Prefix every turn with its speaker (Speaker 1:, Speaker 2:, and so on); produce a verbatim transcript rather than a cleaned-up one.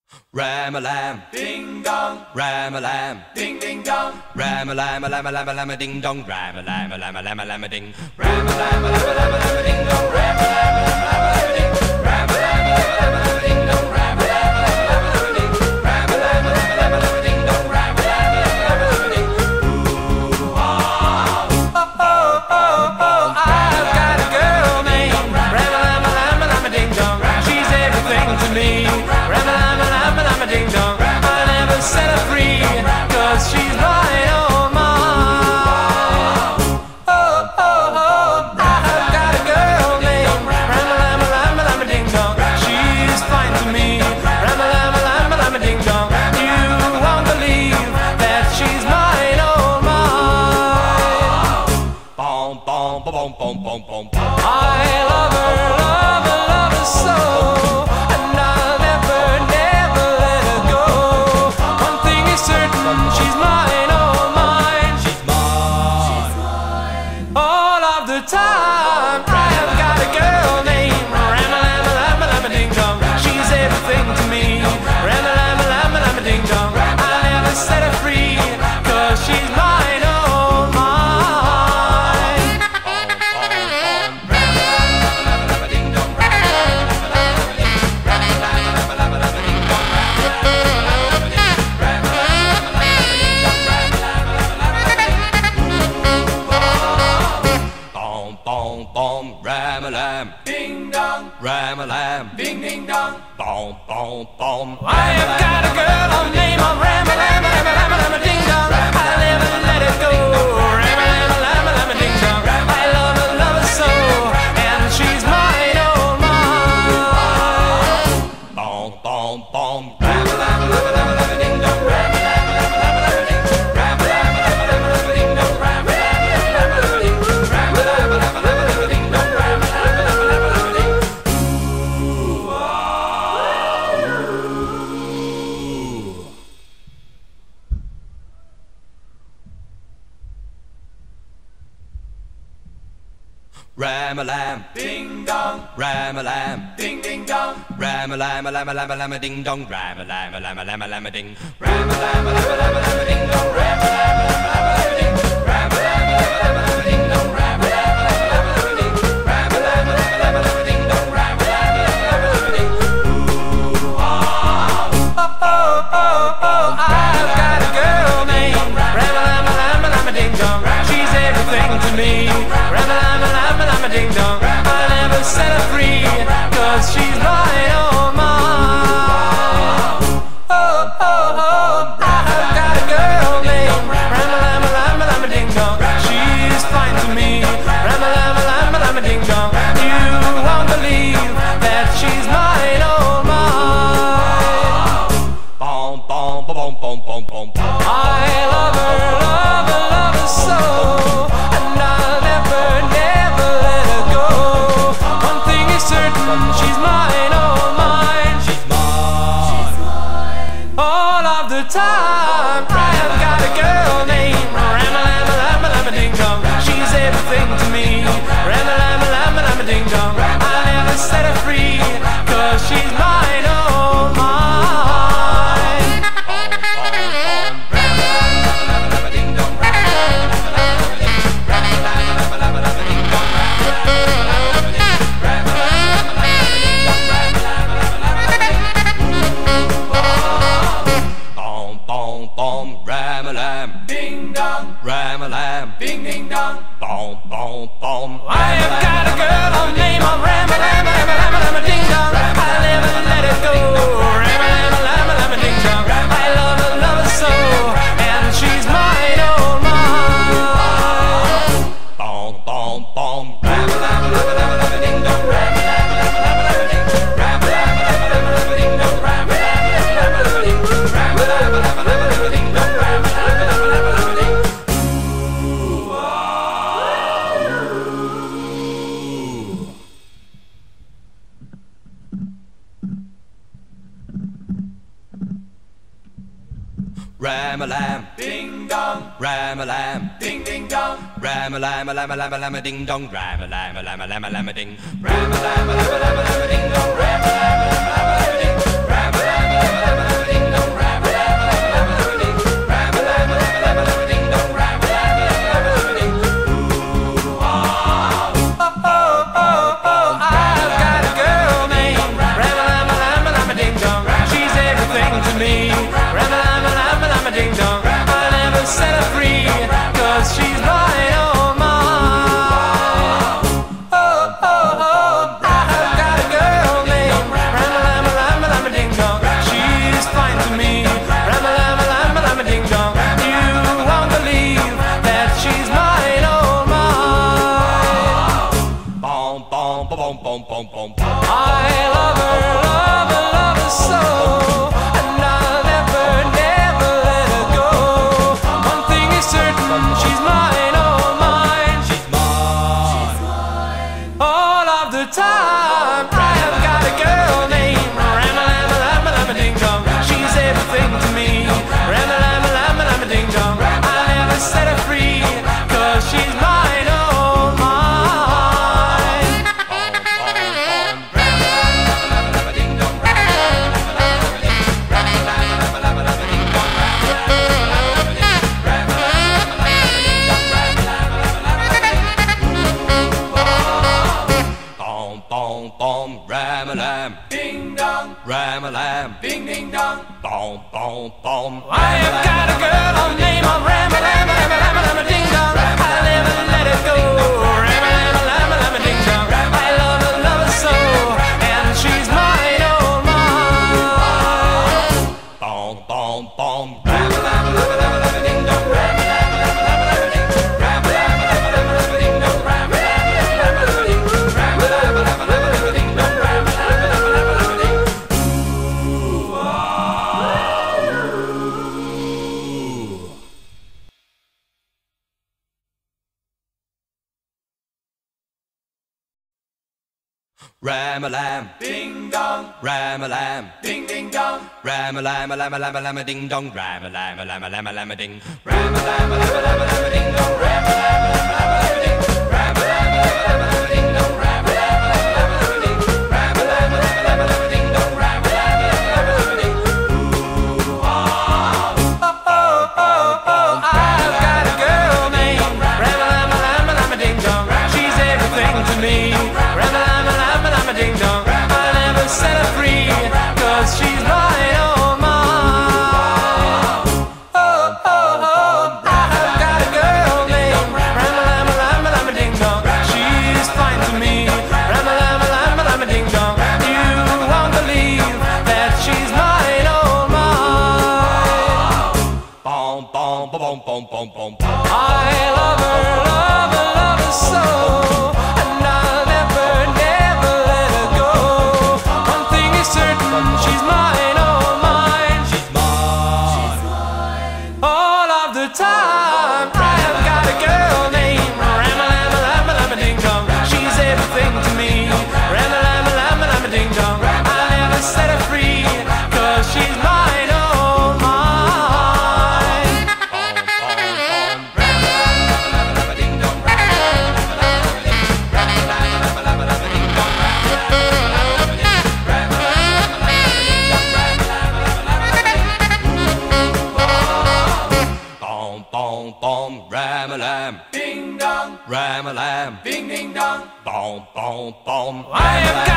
Speaker 1: Ram-a-lam,
Speaker 2: ding dong,
Speaker 1: ram-a-lam,
Speaker 2: ding ding dong,
Speaker 1: ram-a-lam-a-lam-a-lam-a-lam-a-ding dong, ram-a-lam-a-lam-a-lam-a-lam-a-ding,
Speaker 2: ram-a-lam-a-lam-a-lam-a-ding dong, ram-a-lam-a-lam-a-lam-a-ding, ram-a-lam-a-lam-a-lam-a-ding dong, ram-a-lam-a-lam-a-lam-a-ding, ram-a-lam-a-lam-a-lam-a-ding dong, ram-a-lam-a-lam-a-lam-a-ding. Ooh, ah, oh, oh, oh, oh, I've got a girl named ram-a-lam-a-lam-a-lam-a-ding dong. She's everything to me. Ram-a-lam-a-lam-a-lam-a-ding dong. I never set her free, 'cause she's mine, oh mine. Oh, oh, oh, I've got a girl named ram-a-lam-a-lam-a-lam-a-ding dong. She's fine to me. Ram-a-lam-a-lam-a-lam-a-ding dong. You won't believe that she's mine, oh mine.
Speaker 1: Bom, bom, bom, bom, bom, bom, bom.
Speaker 2: I love her, love her, love her so, and I'll never, never let her go. One thing is certain, she's mine, oh mine.
Speaker 1: She's mine.
Speaker 2: All of the time, I have got a girl named ram-a-lam-a-lam-a-lam-a-ding dong. She's everything to me. Ram-a-lam-a-lam-a-lam-a-ding dong. I'll never set her free, 'cause she's mine, oh mine.
Speaker 1: Ram-a-lam,
Speaker 2: Ding dong,
Speaker 1: ram-a-lam,
Speaker 2: ding ding dong.
Speaker 1: bom, bom, bom.
Speaker 2: I have got a girl on name of ram-a-lam-a-lam-a-lam-a-lam-a-ding dong. I'll never let it go. Ram-a-lam-a-lam-a-lam-a-ding dong. I love her, love her so, and she's mine, oh mine.
Speaker 1: Bom, bom, bom.
Speaker 2: Ram-a-lam-a-lam-a-lam-a-ding dong. Ram-a-lam-a-lam-a-lam-a-ding dong. Ram-a-lam-a-lam-a-lam-a-ding dong. Ram-a-lam-a-lam-a-lam-a-ding dong. Ram-a-lam-a-lam-a-lam-a-ding dong. Ram-a-lam-a-lam-a-lam-a-ding. Ooh,
Speaker 1: Ram-a-lam,
Speaker 2: ding dong,
Speaker 1: ram-a-lam,
Speaker 2: ding ding dong.
Speaker 1: ram-a-lam-a-lam-a-lam-a-lam-a-ding dong, ram-a-lam-a-lam-a-lam-a-lam-a-ding.
Speaker 2: Ram-a-lam-a-lam-a-lam-a-ding dong. Ram-a-lam-a-lam-a-lam-a-ding. Ram-a-lam-a-lam-a-lam-a-ding dong. Ram-a-lam-a-lam-a-lam-a-ding. Ram-a-lam-a-lam-a-lam-a-ding dong. Ram-a-lam-a-lam-a-lam-a-ding. Ooh, ah, oh, oh, oh, oh, I've got a girl named ram-a-lam-a-lam-a-lam-a-ding dong. She's everything to me. Ram-a-lam-a-lam-a-lam-a-ding dong. I'll never set her free, 'cause she's mine, oh mine. Oh, oh, oh, I've got a girl named ram-a-lam-a-lam-a-lam-a-ding dong. She's fine to me. Ram-a-lam-a-lam-a-lam-a-ding dong. You won't believe that she's mine, oh mine.
Speaker 1: Bom, bom, bom, bom, bom, bom, bom.
Speaker 2: I love her, love her, love her so, and I'll never, never let her go. One thing is certain, she's mine, oh mine.
Speaker 1: She's mine.
Speaker 2: All of the time, I have got a girl named ram-a-lam-a-lam-a-lam-a-ding dong. She's everything to me. Ram-a-lam-a-lam-a-lam-a-ding dong. I'll never set her free, 'cause she's mine, oh mine.
Speaker 1: Bom, bom, bom. Ram-a-lam,
Speaker 2: Ding dong,
Speaker 1: ram-a-lam,
Speaker 2: ding ding dong.
Speaker 1: bom, bom, bom.
Speaker 2: I have got a girl on name of ram-a-lam-a-lam-a-lam-a-ding dong. I'll never let it go. Ram-a-lam-a-lam-a-lam-a-ding dong. I love her, love her so, and she's mine, oh mine.
Speaker 1: Bom, bom, bom.
Speaker 2: Ram-a-lam-a-lam-a-lam-a-ding dong. Ram-a-lam-a-lam-a-lam-a-ding dong. Ram-a-lam-a-lam-a-lam-a-ding dong. Ram-a-lam-a-lam-a-lam-a-ding dong. Ram-a-lam-a-lam-a-lam-a-ding dong. Ram-a-lam-a-lam-a-lam-a-ding. Ooh,
Speaker 1: Ram-a-lam,
Speaker 2: ding dong,
Speaker 1: ram-a-lam,
Speaker 2: ding ding dong.
Speaker 1: ram-a-lam-a-lam-a-lam-a-lam-a-ding dong, ram-a-lam-a-lam-a-lam-a-lam-a-ding.
Speaker 2: Ram-a-lam-a-lam-a-lam-a-ding dong. Ram-a-lam-a-lam-a-lam-a-ding. Ram-a-lam-a-lam-a-lam-a-lam-a-ding.
Speaker 1: Ram-a-lam,
Speaker 2: ding ding dong.
Speaker 1: boom, boom, boom.
Speaker 2: I have got a girl on the name of Ram-a-lam-a-lam-a-lam-a-lam-a-ding-dong. I'll never let it go. Ram-a-lam-a-lam-a-lam-a-ding-dong. I love her, love her so, and she's mine, oh mine.
Speaker 1: Boom, boom, boom. Ram-a-lam-a-lam-a-lam-a-ding-dong. Ram-a-lam-a-lam-a-lam-a-ding. Ram-a-lam-a-lam-a-lam-a-ding-dong. Ram-a-lam-a-lam-a-lam-a-ding. Ram-a-lam-a-lam-a-lam-a-ding-dong. Ram-a-lam,
Speaker 2: Ding dong,
Speaker 1: ram-a-lam,
Speaker 2: ding ding dong.
Speaker 1: ram-a-lam-a-lam-a-lam-a-lam-a-ding-dong, ram-a-lam-a-lam-a-lam-a-lam-a-ding, ram-a-lam-a-lam-a-lam-a-lam-a-ding-dong, ram-a-lam-a-lam-a-lam-a-lam-a-ding, ram-a-lam-a-lam-a-lam-a-lam-a-ding, ram-a-lam-a-lam-a-lam-a-lam-a-ding, ram-a-lam-a-lam-a-lam-a-lam-a-ding, ram-a-lam-a-lam-a-lam-a-lam-a-ding.
Speaker 2: Oh, oh, oh, I've got a girl named Ram-a-lam-a-lam-a-lam-a-ding-dong. She's everything to me. Ram-a-lam-a-lam-a-lam-a-ding-dong. I'll never set her free, 'cause she's mine, oh mine. Oh, oh, oh, I've got a girl named Ram-a-lam-a-lam-a-lam-a-ding-dong. She's fine to me. Ram-a-lam-a-lam-a-lam-a-ding-dong. You won't believe that she's mine, oh mine.
Speaker 1: Boom, boom, boom, boom, boom, boom, boom.
Speaker 2: I love her, love her, love her so, and I'll never, never let her go. One thing is certain, she's mine, oh mine.
Speaker 1: She's mine.
Speaker 2: All of the time, I have got a girl named Ram-a-lam-a-lam-a-lam-a-ding-dong. She's everything to me. Ram-a-lam-a-lam-a-lam-a-ding-dong. I'll never set her free, 'cause she's mine, oh mine.
Speaker 1: Boom, boom, boom. Ram-a-lam-a-lam-a-lam-a-ding-dong, ram-a-lam-a-lam-a-lam-a-ding-dong, boom, boom, boom. Ram-a-lam,
Speaker 2: Ding dong,
Speaker 1: ram-a-lam,
Speaker 2: ding ding dong.
Speaker 1: boom, boom, boom.
Speaker 2: I have got